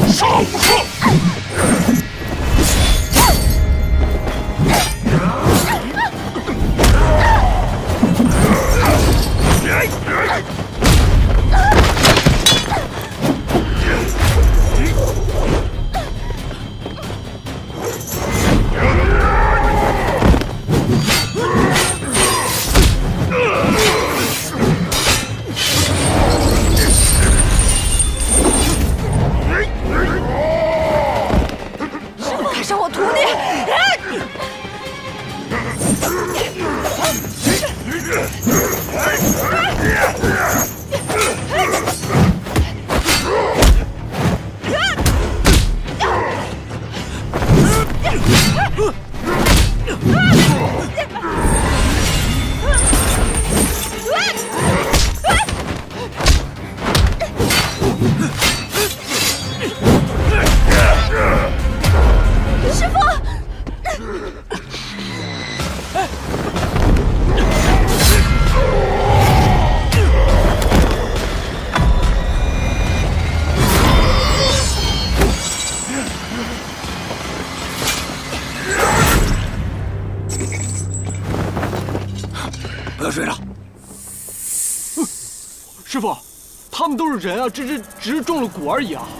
杀无赦！ 看上我徒弟！ 师傅， 不要睡了。 师傅，他们都是人啊，只是中了蛊而已啊。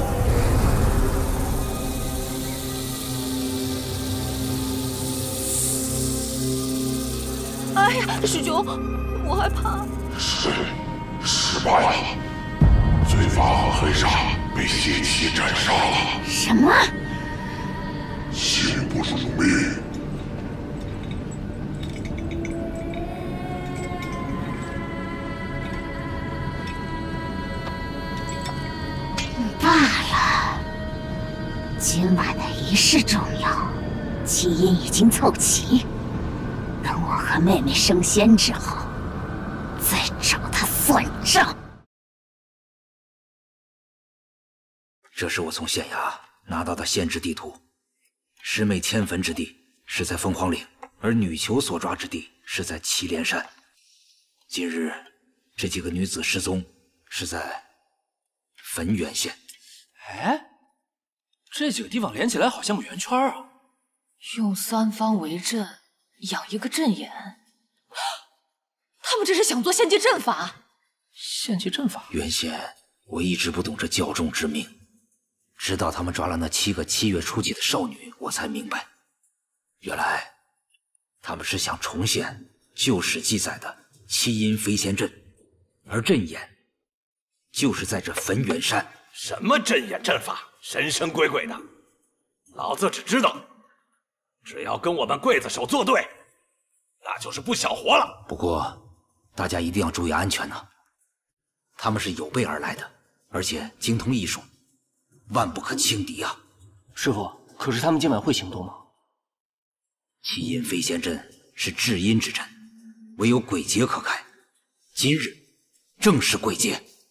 哎呀，师兄，我害怕。 失败了，罪罚和黑煞被邪气斩杀了。 什么？ 刑不如命。 罢了，今晚的仪式重要，基因已经凑齐。 等我和妹妹升仙之后，再找他算账。 这是我从县衙拿到的县志地图，师妹迁坟之地是在凤凰岭，而女囚所抓之地是在祁连山。今日这几个女子失踪是在汾源县。 哎，这几个地方连起来好像个圆圈啊！ 用3方为阵。 养一个阵眼，他们这是想做献祭阵法。 献祭阵法， 原先我一直不懂这教众之命，直到他们抓了那7个7月初几的少女，我才明白，原来他们是想重现旧史记载的7阴飞仙阵，而阵眼就是在这汾源山。 什么阵眼阵法，神神鬼鬼的，老子只知道。 只要跟我们刽子手作对，那就是不想活了。 不过，大家一定要注意安全呐！他们是有备而来的，而且精通异术，万不可轻敌啊！ 师傅，可是他们今晚会行动吗 7阴飞仙阵是至阴之阵，唯有鬼劫可开。今日正是鬼劫。